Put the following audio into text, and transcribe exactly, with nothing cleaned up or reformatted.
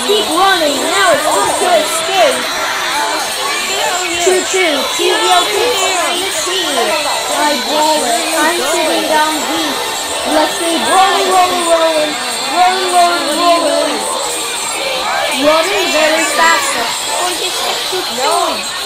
keep running. Now it's time to escape. Choo choo. T V O Kids trying to see. I ball it. I'm sitting down deep. Let's say rolling, rolling, rolling. Rolling, rolling, rolling. Running very fast. Oh, just keep going.